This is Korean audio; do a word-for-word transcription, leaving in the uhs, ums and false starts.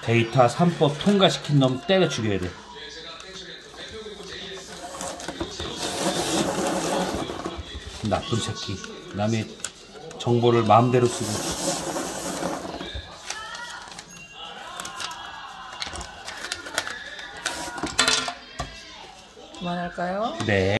데이터 삼 법 통과시킨 놈 때려 죽여야 돼. 나쁜 새끼. 남의 정보를 마음대로 쓰고. 그만할까요? 네.